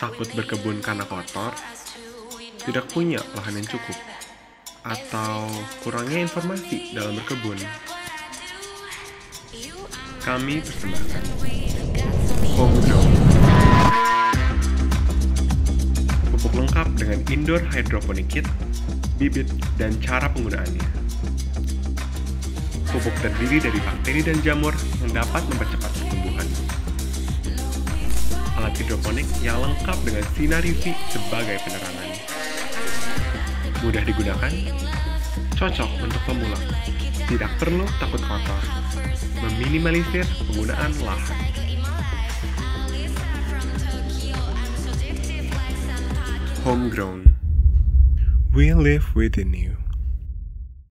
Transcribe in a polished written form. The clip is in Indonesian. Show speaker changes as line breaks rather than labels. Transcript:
Takut berkebun karena kotor? Tidak punya lahan yang cukup? Atau kurangnya informasi dalam berkebun? Kami persembahkan Homegrown, pupuk lengkap dengan indoor hydroponic kit, bibit, dan cara penggunaannya. Pupuk terdiri dari bakteri dan jamur yang dapat mempercepat pertumbuhan. Alat hidroponik yang lengkap dengan sinar UV sebagai penerangan. Mudah digunakan, cocok untuk pemula, tidak perlu takut kotor, meminimalisir penggunaan lahan. Homegrown, we live within you.